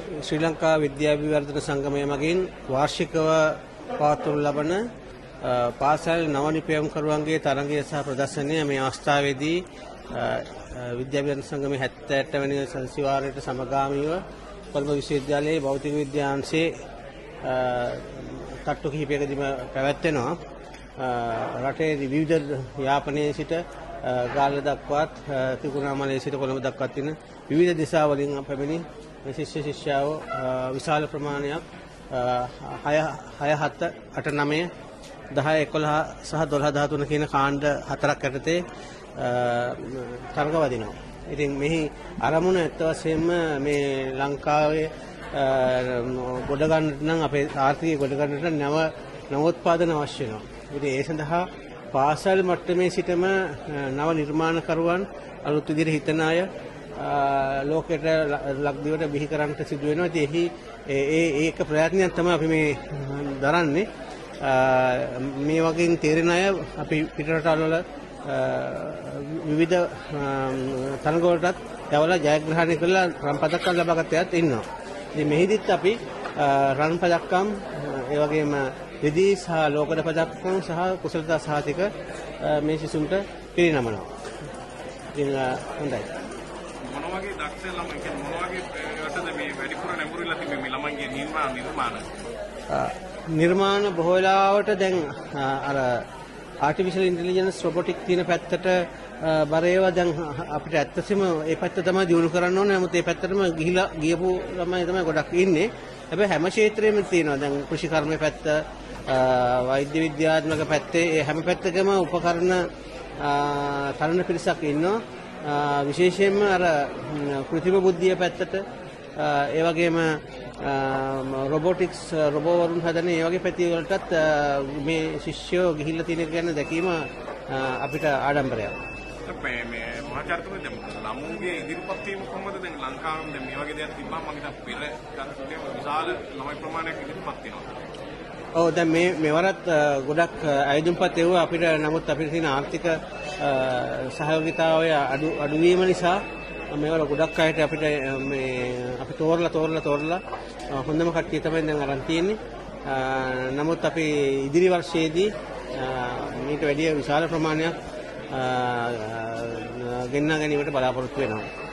ශ්‍රී ලංකා විද්‍යාභිවර්ධන සංගමය මගින් වාර්ෂිකව පවත්වනු ලබන පාසල් නව නිපැයුම්කරුවන්ගේ තරඟය සහ ප්‍රදර්ශනය මේ අවස්ථාවේදී විද්‍යාභිවර්ධන සංගමයේ 78 වෙනි සංසිවාරයට සමගාමීව කොළඹ විශ්වවිද්‍යාලයේ භෞතික විද්‍යාංශයේ තට්ටු කිහිපයකදීම පැවැත්වෙනවා. රටේ විවිධ යාපනයේ සිට ගාල්ල දක්වාත් තිකුණාමලයේ සිට කොළඹ දක්වාත් තියෙන විවිධ දිශාවලින් පැමිණි ශිෂ්‍ය ශිෂ්‍යාවෝ විශාල ප්‍රමාණයක් 6 7 8 9 10 11 සහ 12 13 කියන කාණ්ඩ හතරක් යටතේ තරඟ වදිනවා. ඉතින් මෙහි අරමුණ ඇත්ත වශයෙන්ම මේ ලංකාවේ ගොඩ ගන්නට නම් අපේ ආර්ථිකය ගොඩ ගන්නට නවෝත්පාදන අවශ්‍ය වෙනවා. ඉතින් ඒ සඳහා පාසල් මට්ටමේ සිටම නව නිර්මාණකරුවන් අලුත් විදිහට හිතන අය ලෝකයට ලක්දිවට බිහි කරන්නට සිදු වෙනවා. ඉතින් ඒක ප්‍රයත්නයක් තමයි අපි මේ දරන්නේ. මේ වගේ තේරෙන අය අපි පිටරටවල විවිධ තරඟ වලටත් යවලා ජයග්‍රහණය කරලා රන් පදක්කම් ලබාගත් අයත් ඉන්නවා. ඉතින් මෙහිදීත් අපි රන් පදක්කම් ඒ වගේම රිදී සහ ලෝකද පදක්කම් සහ කුසලතා සහතික මේ සිසුන්ට පිරිනමනවා. ඉතින් හොඳයි. මොන වගේ දක්ෂ ළමයි කියන්නේ මොන වගේ යටද මේ වැඩිපුර නැඹුරුලා තිබෙන්නේ මේ ළමයින්ගේ නිර්මාණ බොහෝ වෙලාවට දැන් අර ආටිෆිෂල් ඉන්ටෙලිජන්ස් රොබොටික් තියෙන පැත්තට බර ඒවා දැන් අපිට ඇත්තටම ඒ පැත්ත තමයි දියුණු කරන්න ඕනේ. නමුත් ඒ පැත්තටම ගිහිලා ගියපු ළමයි තමයි ගොඩක් ඉන්නේ. හැබැයි හැම ක්ෂේත්‍රෙම තියෙනවා. දැන් කෘෂි කර්මයේ පැත්ත, වෛද්‍ය විද්‍යාත්මක පැත්තේ ඒ හැම පැත්තකම උපකරණ තරණ පිරිසක් ඉන්නවා. විශේෂයෙන්ම අර කෘත්‍රිම බුද්ධිය පැත්තට ඒ වගේම රොබොටික්ස් රොබෝවරුන් හදන ඒ වගේ පැති වලටත් මේ ශිෂ්‍යයෝ ගිහිල්ලා තියෙන ගැන දැකීම අපිට ආඩම්බරයක්. මේ මහාචාර්යතුමනි දැන් ළමුන්ගේ ඉදිරිපත් වීම කොහොමද දැන් ලංකාවේ දැන් මේ වගේ දේවල් තිබ්බම මම හිතා පෙර ගන්න විශාල ළමයි ප්‍රමාණයක් ඉදිරිපත් වෙනවා. ඔව් දැන් මෙවරත් ගොඩක් අයදුම්පත් එවුවා අපිට. නමුත් අපිට තියෙන ආර්ථික සහයෝගිතාවය අඩුවීම නිසා මේවල ගොඩක් අයට අපිට මේ අපි තෝරලා හොඳම කට්ටිය තමයි දැන් අරන් තියෙන්නේ. නමුත් අපි ඉදිරි වර්ෂයේදී මීට වැඩිය විශාල ප්‍රමාණයක් ගෙන්වා ගැනීමට බලාපොරොත්තු වෙනවා.